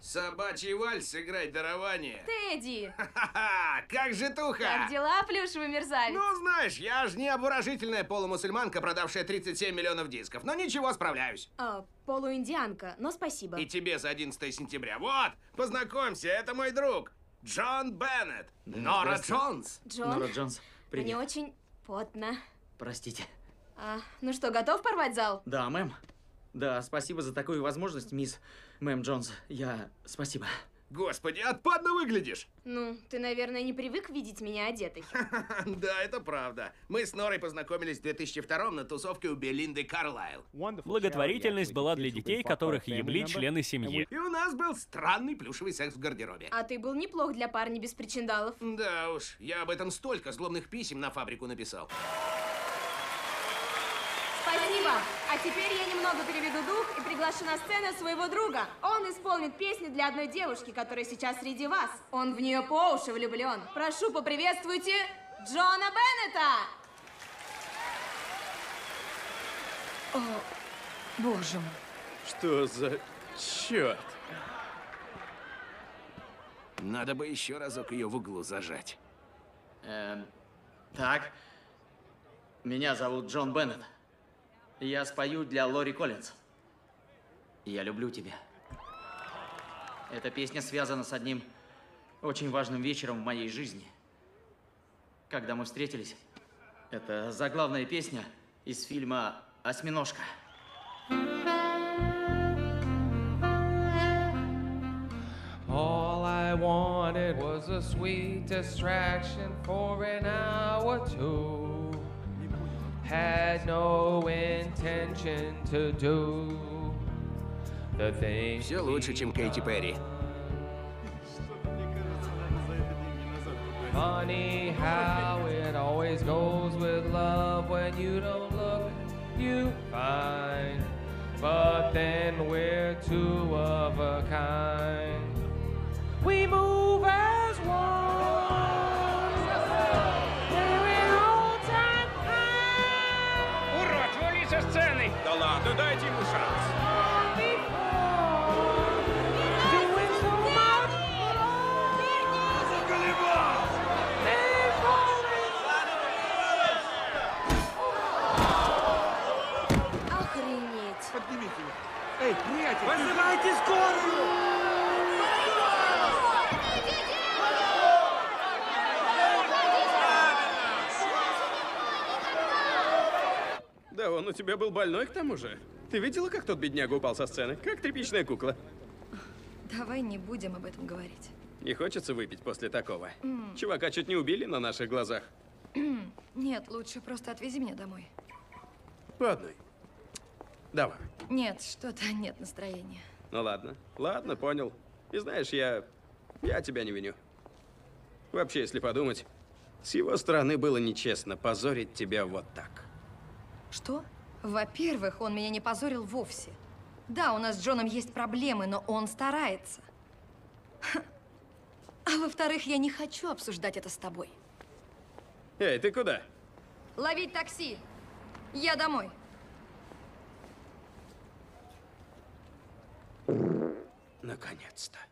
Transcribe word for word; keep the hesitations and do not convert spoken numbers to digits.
Собачий вальс сыграть дарование. Тедди! Ха-ха-ха! Как же туха! Как дела, плюшевый мерзавец? Ну, знаешь, я ж не обворожительная полумусульманка, продавшая тридцать семь миллионов дисков. Но ничего, справляюсь. А, полуиндианка, но спасибо. И тебе за одиннадцатое сентября. Вот, познакомься, это мой друг. Джон Беннет. Нора Джонс. Джон, Нора Джонс, привет. мне очень потно. Простите. А, ну что, готов порвать зал? Да, мэм. Да, спасибо за такую возможность, мисс мэм Джонс. Я... Спасибо. Господи, отпадно выглядишь. Ну, ты, наверное, не привык видеть меня одетой. Да, это правда. Мы с Норой познакомились в две тысячи втором на тусовке у Белинды Карлайл. Благотворительность была для детей, которых ебли члены семьи. И у нас был странный плюшевый секс в гардеробе. А ты был неплох для парня без причиндалов. Да уж, я об этом столько злобных писем на фабрику написал. Спасибо! А теперь я немного переведу дух и приглашу на сцену своего друга. Он исполнит песню для одной девушки, которая сейчас среди вас. Он в нее по уши влюблен. Прошу, поприветствуйте Джона Беннета! О, боже мой. Что за черт? Надо бы еще разок ее в углу зажать. Эм, так. Меня зовут Джон Беннет. Я спою для Лори Коллинз. Я люблю тебя. Эта песня связана с одним очень важным вечером в моей жизни. Когда мы встретились, это заглавная песня из фильма «Осьминожка». All I wanted was a sweet distraction for an hour or two. Had no intention to do the things. Все лучше, чем Кейти Перри. Funny how it always goes with love. When you don't look, you find. But then we're two of a kind. We move as one. Урод, вали со сцены! Да ладно, дайте ему шанс. Охренеть! Поднимите его. Эй, приятель! Вызывайте скорую! Да он у тебя был больной к тому же. Ты видела, как тот бедняга упал со сцены? Как тряпичная кукла. Давай не будем об этом говорить. Не хочется выпить после такого. Mm. Чувака чуть не убили на наших глазах. Нет, лучше просто отвези меня домой. По одной. Давай. Нет, что-то нет настроения. Ну ладно. Ладно, понял. И знаешь, я... Я тебя не виню. Вообще, если подумать, с его стороны было нечестно позорить тебя вот так. Что? Во-первых, он меня не позорил вовсе. Да, у нас с Джоном есть проблемы, но он старается. А во-вторых, я не хочу обсуждать это с тобой. Эй, ты куда? Ловить такси. Я домой. Наконец-то.